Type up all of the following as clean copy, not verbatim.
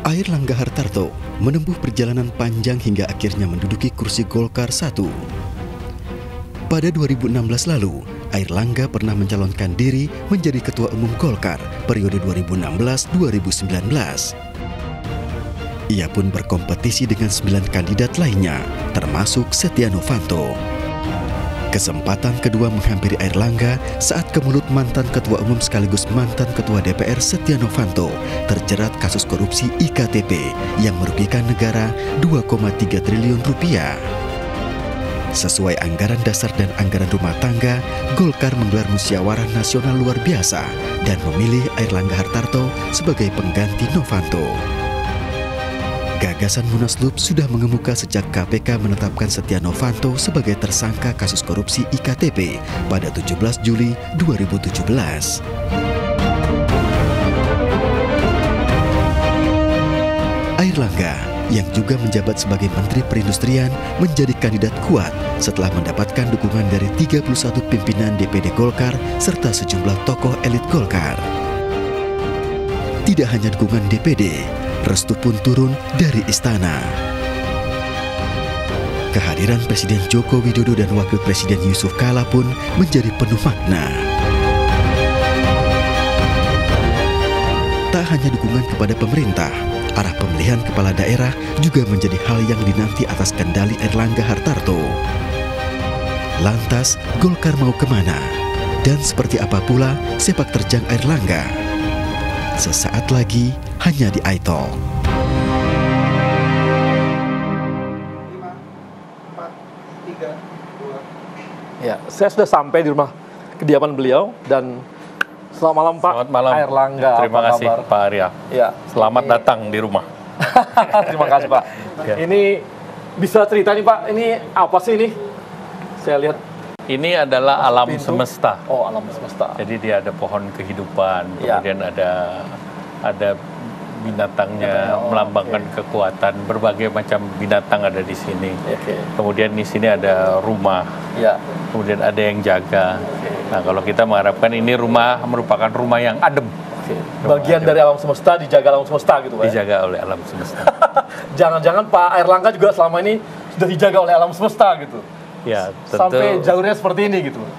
Airlangga Hartarto menempuh perjalanan panjang hingga akhirnya menduduki kursi Golkar 1. Pada 2016 lalu, Airlangga pernah mencalonkan diri menjadi Ketua Umum Golkar periode 2016-2019. Ia pun berkompetisi dengan 9 kandidat lainnya, termasuk Setia Novanto. Kesempatan kedua menghampiri Airlangga saat ke mulut mantan Ketua Umum sekaligus mantan Ketua DPR Setia Novanto terjerat kasus korupsi IKTP yang merugikan negara 2,3 triliun rupiah. Sesuai anggaran dasar dan anggaran rumah tangga, Golkar menggelar musyawarah nasional luar biasa dan memilih Airlangga Hartarto sebagai pengganti Novanto. Gagasan Munaslup sudah mengemuka sejak KPK menetapkan Setia Novanto sebagai tersangka kasus korupsi IKTP pada 17 Juli 2017. Airlangga, yang juga menjabat sebagai Menteri Perindustrian, menjadi kandidat kuat setelah mendapatkan dukungan dari 31 pimpinan DPD Golkar serta sejumlah tokoh elit Golkar. Tidak hanya dukungan DPD, restu pun turun dari istana. Kehadiran Presiden Joko Widodo dan Wakil Presiden Yusuf Kala pun menjadi penuh makna. Tak hanya dukungan kepada pemerintah, arah pemilihan kepala daerah juga menjadi hal yang dinanti atas kendali Airlangga Hartarto. Lantas, Golkar mau kemana? Dan seperti apa pula sepak terjang Airlangga? Sesaat lagi, hanya di iTalk. 5, 4, 3, 2. Ya, saya sudah sampai di rumah kediaman beliau dan selamat malam Pak. Selamat malam. Airlangga. Terima kasih kabar? Pak Arya. Ya. Selamat datang di rumah. Terima kasih Pak. Ya. Ini bisa cerita nih Pak, ini apa sih ini? Saya lihat. Ini adalah alam Pintu. semesta. Oh, alam semesta. Jadi dia ada pohon kehidupan, Ya. kemudian ada binatangnya melambangkan kekuatan. Berbagai macam binatang ada di sini. Oke. Kemudian di sini ada rumah. Ya. Kemudian ada yang jaga. Nah, kalau kita mengharapkan ini rumah merupakan rumah yang adem. Oke. Bagian dari alam semesta, dijaga alam semesta gitu Pak. Dijaga oleh alam semesta. Jangan-jangan Pak Airlangga juga selama ini sudah dijaga oleh alam semesta gitu. Ya, tentu. Sampai jalurnya seperti ini gitu.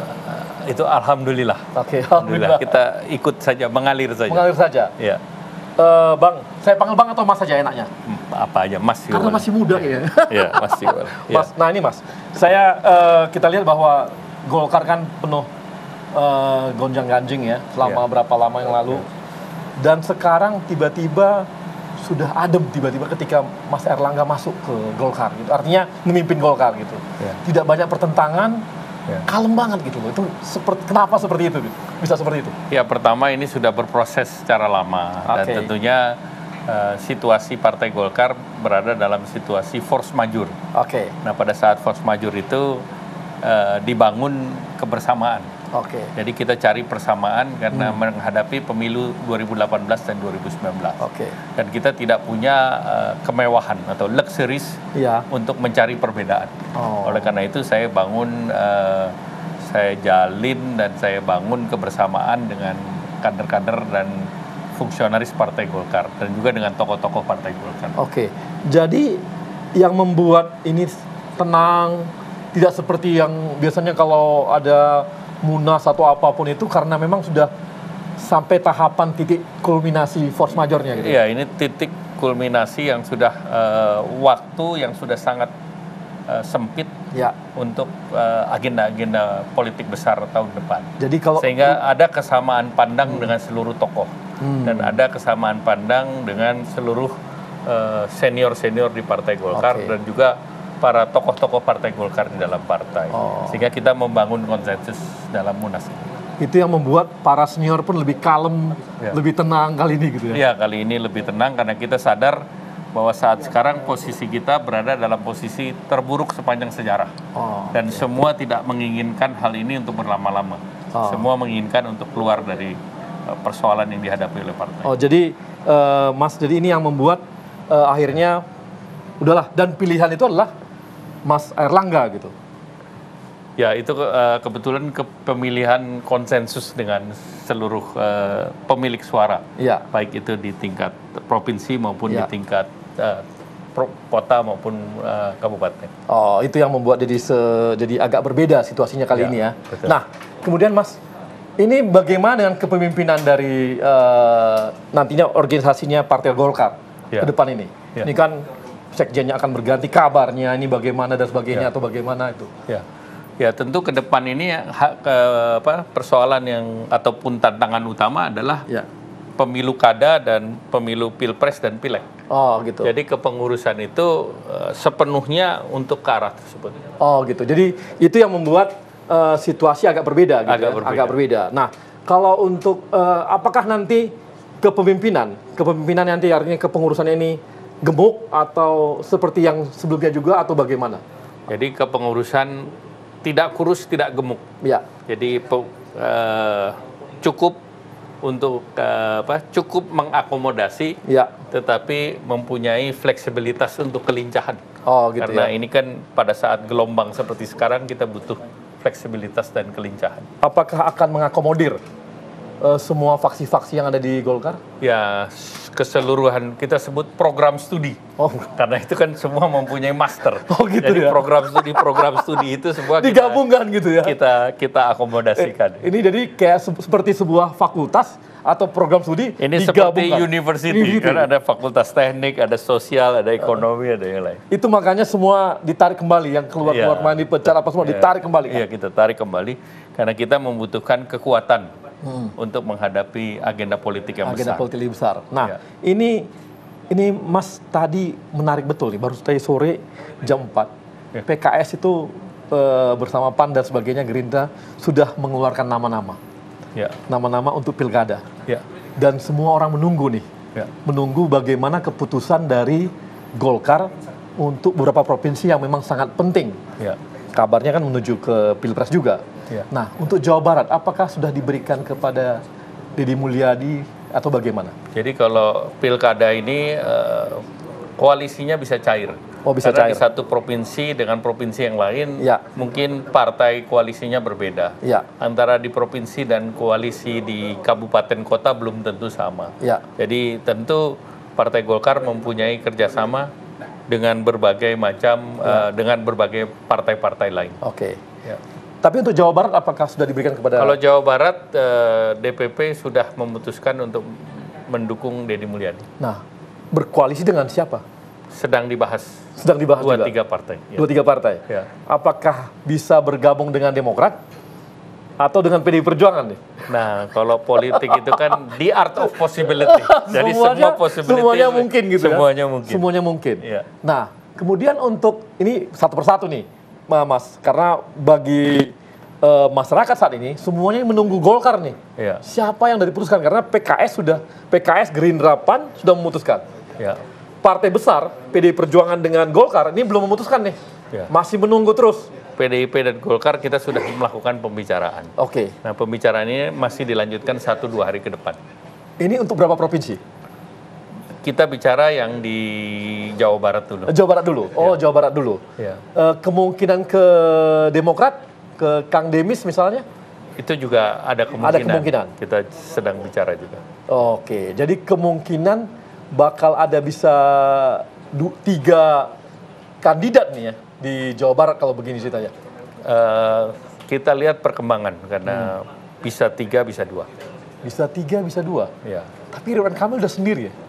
Itu alhamdulillah. Oke, alhamdulillah. Kita ikut saja, mengalir saja. Mengalir saja. Ya. Bang, saya panggil Bang atau Mas saja enaknya? Apa aja, Mas. Karena masih muda ya. Ya, Mas. Ya. Mas, nah ini Mas, saya kita lihat bahwa Golkar kan penuh gonjang-ganjing ya selama berapa lama yang lalu, dan sekarang tiba-tiba sudah adem tiba-tiba ketika Mas Airlangga masuk ke Golkar gitu. Artinya memimpin Golkar gitu. Ya. Tidak banyak pertentangan, Ya. kalem banget gitu loh. Itu kenapa seperti itu? Bisa seperti itu? Ya, pertama ini sudah berproses secara lama dan tentunya situasi Partai Golkar berada dalam situasi force majeure. Oke. Nah, pada saat force majeure itu dibangun kebersamaan. Jadi kita cari persamaan karena menghadapi pemilu 2018 dan 2019. Dan kita tidak punya kemewahan atau luxuries untuk mencari perbedaan. Oleh karena itu saya bangun, saya jalin dan saya bangun kebersamaan dengan kader-kader dan fungsionaris Partai Golkar dan juga dengan tokoh-tokoh Partai Golkar. Jadi yang membuat ini tenang, tidak seperti yang biasanya kalau ada Munas atau apapun itu, karena memang sudah sampai tahapan titik kulminasi force majornya gitu. Iya, ini titik kulminasi yang sudah waktu yang sudah sangat sempit untuk agenda-agenda politik besar tahun depan. Jadi kalau sehingga ada kesamaan pandang dengan seluruh tokoh dan ada kesamaan pandang dengan seluruh senior-senior di Partai Golkar dan juga para tokoh-tokoh Partai Golkar di dalam partai. Sehingga kita membangun konsensus dalam Munas. Itu yang membuat para senior pun lebih kalem, lebih tenang kali ini gitu ya? Iya, kali ini lebih tenang karena kita sadar bahwa saat sekarang posisi kita berada dalam posisi terburuk sepanjang sejarah. Dan semua tidak menginginkan hal ini untuk berlama-lama. Semua menginginkan untuk keluar dari persoalan yang dihadapi oleh partai. Jadi Mas, jadi ini yang membuat akhirnya udahlah, dan pilihan itu adalah Mas Airlangga gitu. Ya, itu kebetulan pemilihan konsensus dengan seluruh pemilik suara, baik itu di tingkat provinsi maupun di tingkat kota maupun kabupaten. Oh, itu yang membuat jadi agak berbeda situasinya kali ini ya. Betul. Nah, kemudian Mas, ini bagaimana dengan kepemimpinan dari nantinya organisasinya Partai Golkar ke depan ini? Ini kan sekjennya akan berganti, kabarnya ini bagaimana dan sebagainya atau bagaimana itu? Ya, tentu ke depan ini persoalan yang ataupun tantangan utama adalah pemilu kada dan pemilu pilpres dan pileg. Oh, gitu. Jadi kepengurusan itu sepenuhnya untuk ke arah tersebut. Oh, gitu. Jadi itu yang membuat situasi agak berbeda, gitu. Agak berbeda. Nah, kalau untuk apakah nanti kepemimpinan nanti artinya kepengurusannya ini gemuk atau seperti yang sebelumnya juga atau bagaimana? Jadi kepengurusan tidak kurus, tidak gemuk. Ya. Jadi cukup untuk cukup mengakomodasi, tetapi mempunyai fleksibilitas untuk kelincahan. Oh, gitu. Karena ini kan pada saat gelombang seperti sekarang kita butuh fleksibilitas dan kelincahan. Apakah akan mengakomodir semua faksi-faksi yang ada di Golkar? Ya, keseluruhan kita sebut program studi. Oh. Karena itu kan semua mempunyai master. Oh, gitu. Jadi program studi itu semua digabungkan gitu ya. Kita akomodasikan. Ini jadi kayak seperti sebuah fakultas atau program studi ini seperti university. Karena ada fakultas teknik, ada sosial, ada ekonomi, ada yang lain. Itu makanya semua ditarik kembali, yang keluar main dipecat apa semua ditarik kembali. Iya, kita tarik kembali karena kita membutuhkan kekuatan untuk menghadapi agenda politik yang besar. Nah, ini Mas tadi menarik betul nih, baru tadi sore jam 4. PKS itu bersama PAN dan sebagainya, Gerindra sudah mengeluarkan nama-nama. Nama-nama untuk pilkada. Dan semua orang menunggu nih. Menunggu bagaimana keputusan dari Golkar untuk beberapa provinsi yang memang sangat penting. Kabarnya kan menuju ke Pilpres juga. Nah, untuk Jawa Barat, apakah sudah diberikan kepada Deddy Mulyadi atau bagaimana? Jadi kalau pilkada ini koalisinya bisa cair. Oh, bisa karena cair. Di satu provinsi dengan provinsi yang lain, mungkin partai koalisinya berbeda. Antara di provinsi dan koalisi di kabupaten kota belum tentu sama. Jadi tentu Partai Golkar mempunyai kerjasama dengan berbagai macam, dengan berbagai partai-partai lain. Oke. Tapi untuk Jawa Barat apakah sudah diberikan kepada... Kalau Jawa Barat, DPP sudah memutuskan untuk mendukung Deddy Mulyadi. Nah, berkoalisi dengan siapa? Sedang dibahas. Sedang dibahas juga? 2-3 partai. 2-3 partai? Apakah bisa bergabung dengan Demokrat? Atau dengan PDI Perjuangan nih? Nah, kalau politik itu kan the art of possibility. Jadi semua possibility. Semuanya mungkin gitu semuanya mungkin. Semuanya mungkin. Nah, kemudian untuk, ini satu persatu nih, Mas, karena bagi masyarakat saat ini semuanya menunggu Golkar nih. Siapa yang diputuskan? Karena PKS Gerindra PAN sudah memutuskan. Partai besar PDI Perjuangan dengan Golkar ini belum memutuskan nih. Masih menunggu terus. PDIP dan Golkar kita sudah melakukan pembicaraan. Oke. Nah, pembicaraan ini masih dilanjutkan 1-2 hari ke depan. Ini untuk berapa provinsi? Kita bicara yang di Jawa Barat dulu. Jawa Barat dulu. Oh, Jawa Barat dulu. Kemungkinan ke Demokrat, ke Kang Demis misalnya? Itu juga ada kemungkinan. Ada kemungkinan. Kita sedang bicara juga. Oke. Jadi kemungkinan bakal ada bisa 3 kandidat nih ya di Jawa Barat kalau begini ceritanya. Kita lihat perkembangan karena bisa 3, bisa 2. Bisa 3, bisa 2. Tapi Ridwan Kamil udah sendiri ya.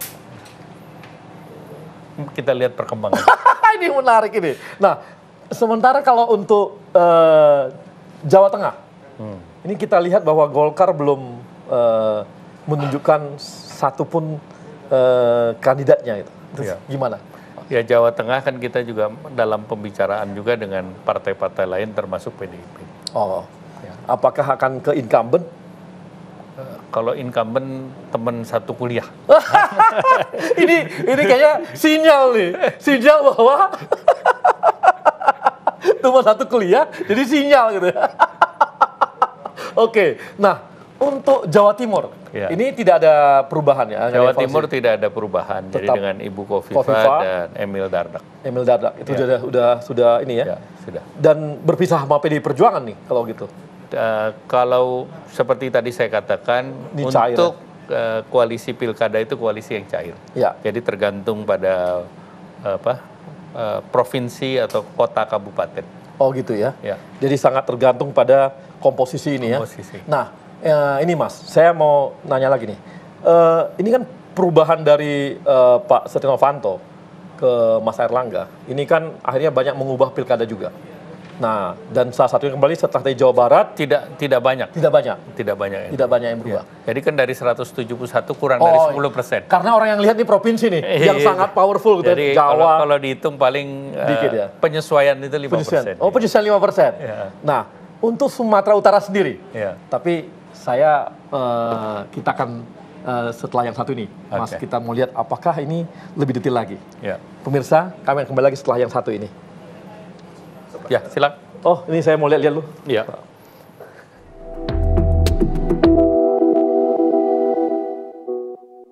Kita lihat perkembangan. Ini menarik ini. Nah, sementara kalau untuk Jawa Tengah, ini kita lihat bahwa Golkar belum menunjukkan satupun kandidatnya itu. Terus gimana? Ya, Jawa Tengah kan kita juga dalam pembicaraan juga dengan partai-partai lain termasuk PDIP. Oh, apakah akan ke incumbent? Kalau incumbent teman satu kuliah. ini kayaknya sinyal nih, sinyal bahwa teman satu kuliah, jadi sinyal gitu. Oke, nah untuk Jawa Timur, ini tidak ada perubahan ya? Jawa Timur tidak ada perubahan, jadi dengan Ibu Kofifa dan Emil Dardak. Emil Dardak, itu sudah ini ya? Sudah. Dan berpisah sama PDI Perjuangan nih, kalau gitu? Kalau seperti tadi saya katakan, ini untuk koalisi pilkada itu koalisi yang cair. Ya. Jadi tergantung pada provinsi atau kota kabupaten. Oh gitu ya? Jadi sangat tergantung pada komposisi ini ya? Nah, ini Mas, saya mau nanya lagi nih. Ini kan perubahan dari Pak Setia Novanto ke Mas Airlangga, ini kan akhirnya banyak mengubah pilkada juga. Nah, dan salah satunya kembali setelah dari Jawa Barat tidak banyak yang berubah. Jadi kan dari 171 kurang dari 10%. Karena orang yang lihat di provinsi nih yang sangat powerful gitu. Jadi Jawa kalau dihitung paling dikit ya. Penyesuaian itu 5%. Oh, penyesuaian 5%. Nah, untuk Sumatera Utara sendiri. Tapi kita akan setelah yang satu ini, Mas, kita mau lihat apakah ini lebih detail lagi. Pemirsa, kami akan kembali lagi setelah yang satu ini. Ya, silakan. Oh, ini saya mau lihat dulu. Iya.